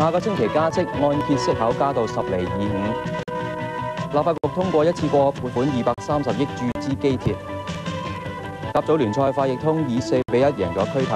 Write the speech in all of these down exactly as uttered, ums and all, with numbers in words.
下個星期加息，按揭息口加到十厘二五。立法局通過一次過撥款二百三十億注資機鐵。甲組聯賽快易通以四比一贏咗區騰。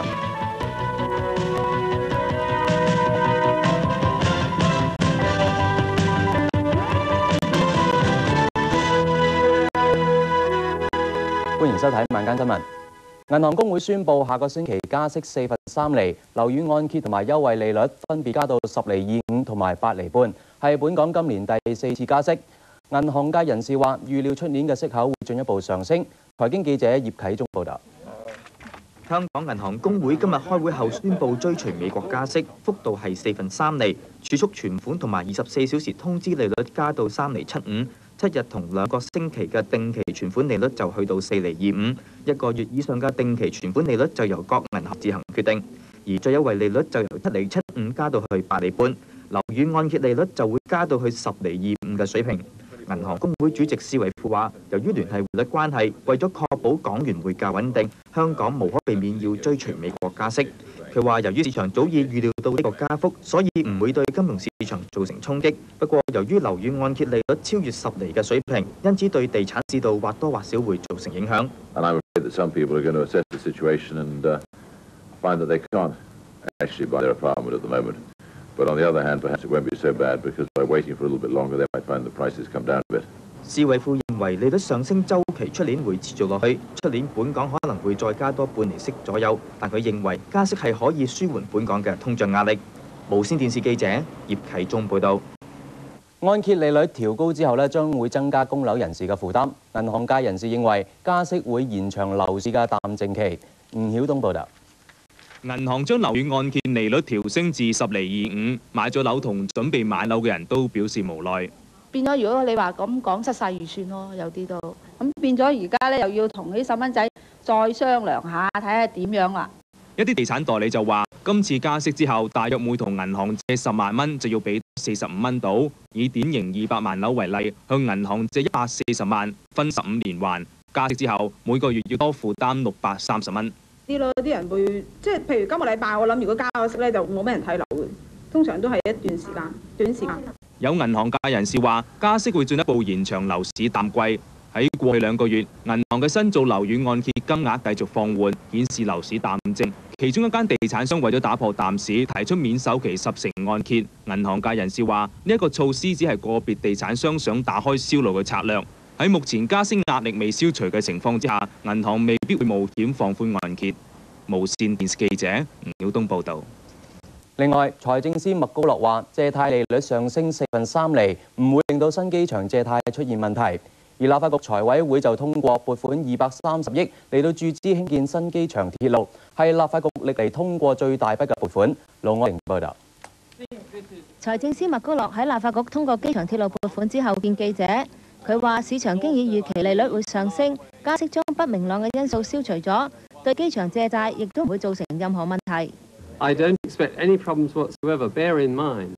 歡迎收睇晚間新聞。銀行公會宣布下個星期加息四分三厘，樓宇按揭同埋優惠利率分別加到十厘二五同埋八厘半，係本港今年第四次加息。銀行界人士話，預料出年嘅息口會進一步上升。財經記者葉啟忠報道。 香港銀行公會今日開會後宣布追隨美國加息，幅度係四分三厘，儲蓄存款同埋二十四小時通知利率加到三厘七五。七日同兩個星期嘅定期存款利率就去到四厘二五，一個月以上嘅定期存款利率就由各銀行自行決定，而最優惠利率就由七厘七五加到去八厘半，樓宇按揭利率就會加到去十厘二五嘅水平。銀行公會主席施偉富話，由於聯繫匯率關係，為咗確保港元匯價穩定，香港無可避免要追隨美國加息。佢話：由於市場早已預料到呢個加幅，所以唔會對金融市場造成衝擊。不過，由於樓宇按揭利率超越十厘嘅水平，因此對地產市道或多或少會造成影響。 And I'm afraid that some people are going to assess the situation and uh, find that they can't actually buy their apartment at the moment. But on the other hand, perhaps it won't be so bad because by waiting for a little bit longer, they might find the prices come down a bit. 施偉富認為利率上升週期出年會持續落去，出年本港可能會再加多半厘息左右，但佢認為加息係可以舒緩本港嘅通脹壓力。無線電視記者葉啟忠報導。 按揭利率調高之後咧，將會增加供樓人士嘅負擔。銀行界人士認為加息會延長樓市嘅淡靜期。吳曉東報導。 銀行將樓宇按揭利率調升至十厘二五，買咗樓同準備買樓嘅人都表示無奈。 變咗，如果你話咁講失晒預算咯，有啲都咁變咗，而家咧又要同啲細蚊仔再商量下，睇下點樣啦。 一啲地產代理就話，今次加息之後，大約每同銀行借十萬蚊就要俾四十五蚊到。以典型二百萬樓為例，向銀行借一百四十萬，分十五年還。加息之後，每個月要多負擔六百三十蚊。 啲咯，啲人會即係譬如今個禮拜，我諗如果加咗息咧，就冇咩人睇樓嘅。通常都係一段時間，短時間。 有銀行界人士話，加息會進一步延長樓市淡季。喺過去兩個月，銀行嘅新造樓宇按揭金額繼續放緩，顯示樓市淡靜。其中一間地產商為咗打破淡市，提出免首期十成按揭。銀行界人士話，呢一個措施只係個別地產商想打開銷路嘅策略。喺目前加息壓力未消除嘅情況之下，銀行未必會冒險放寬按揭。無線電視記者吳曉東報導。 另外，財政司麥高樂話，借貸利率上升四分三厘，唔會令到新機場借貸出現問題。而立法局財委會就通過撥款二百三十億嚟到注資興建新機場鐵路，係立法局歷嚟通過最大筆嘅撥款。盧愛玲報導。 財政司麥高樂喺立法局通過機場鐵路撥款之後見記者，佢話市場經已預期利率會上升，加息將不明朗嘅因素消除咗，對機場借債亦都唔會造成任何問題。 I don't expect any problems whatsoever. Bear in mind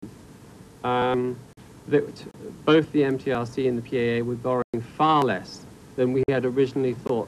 um, that both the M T R C and the P A A were borrowing far less than we had originally thought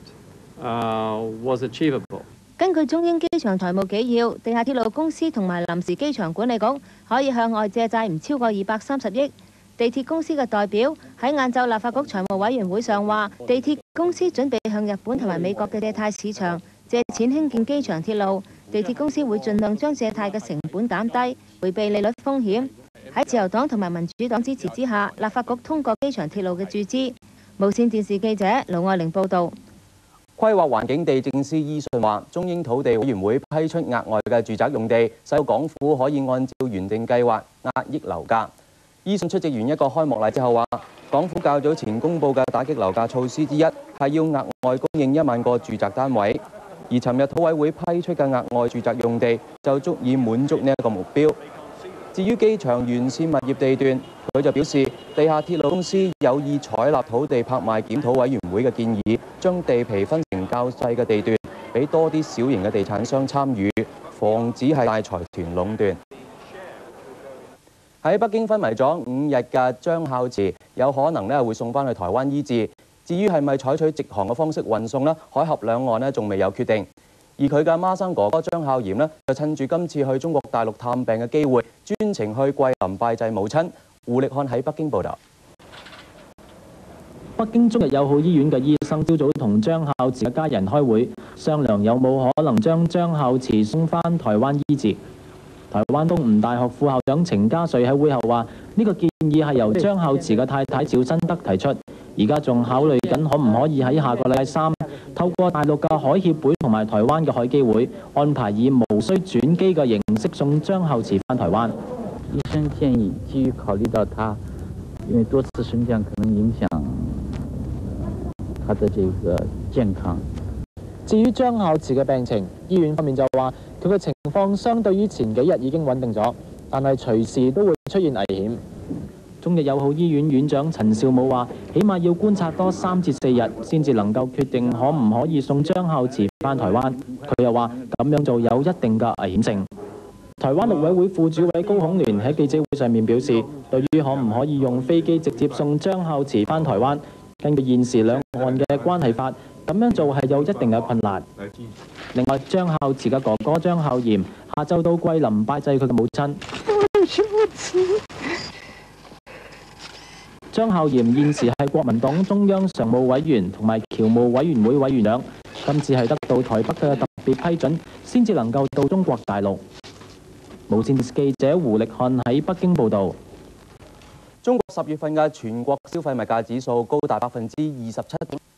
uh, was achievable. 根據中英機場財務紀要，地下鐵路公司同埋臨時機場管理局可以向外借債唔超過二百三十億。地鐵公司嘅代表喺晏晝立法局財務委員會上話，地鐵公司準備向日本同埋美國嘅借貸市場借錢興建機場鐵路。地鐵公司會盡量將借貸嘅成本減低，迴避利率風險。喺自由黨同埋民主黨支持之下，立法局通過機場鐵路嘅注資。無線電視記者盧愛玲報導。 規劃環境地政司伊信話，中英土地委員會批出額外嘅住宅用地，使到港府可以按照原定計劃壓抑樓價。伊信出席完一個開幕禮之後話，港府較早前公布嘅打擊樓價措施之一係要額外供應一萬個住宅單位。而尋日土委會批出嘅額外住宅用地就足以滿足呢一個目標。至於機場沿線物業地段，佢就表示，地下鐵路公司有意採納土地拍賣檢討委員會嘅建議，將地皮分成較細嘅地段，俾多啲小型嘅地產商參與，防止係大財團壟斷。喺北京昏迷咗五日嘅張孝慈，有可能咧會送翻去台灣醫治。至於係咪採取直航嘅方式運送呢？海峽兩岸呢仲未有決定。而而佢嘅孖生哥哥張孝嚴呢，就趁住今次去中國大陸探病嘅機會，專程去桂林拜祭母親。胡力漢喺北京報導。 北京中日友好醫院嘅醫生朝早同張孝慈嘅家人開會，商量有冇可能將張孝慈送返台灣醫治。台灣東吳大學副校長程家瑞喺會後話：呢個建議係由張孝慈嘅太太趙新德提出，而家仲考慮緊可唔可以喺下個禮拜三透過大陸嘅海協會同埋台灣嘅海基會安排以無需轉機嘅形式送張孝慈返台灣。 醫生建議，基於考慮到他因為多次升降可能影響他的這個健康。 至於張孝慈嘅病情，醫院方面就話佢嘅情況相對於前幾日已經穩定咗，但係隨時都會出現危險。中日友好醫院院長陳肇武話：起碼要觀察多三至四日，先至能夠決定可唔可以送張孝慈返台灣。佢又話咁樣做有一定嘅危險性。台灣陸委會副主委高孔聯喺記者會上面表示，對於可唔可以用飛機直接送張孝慈返台灣，根據現時兩岸嘅關係法，咁樣做係有一定嘅困難。另外，張孝慈嘅哥哥張孝嚴下晝到桂林拜祭佢嘅母親。張孝嚴現時係國民黨中央常務委員同埋僑務委員會委員長，今次係得到台北嘅特別批准，先至能夠到中國大陸。無線電視記者胡力漢喺北京報導。 中國十月份嘅全國消費物價指數高達百分之二十七點。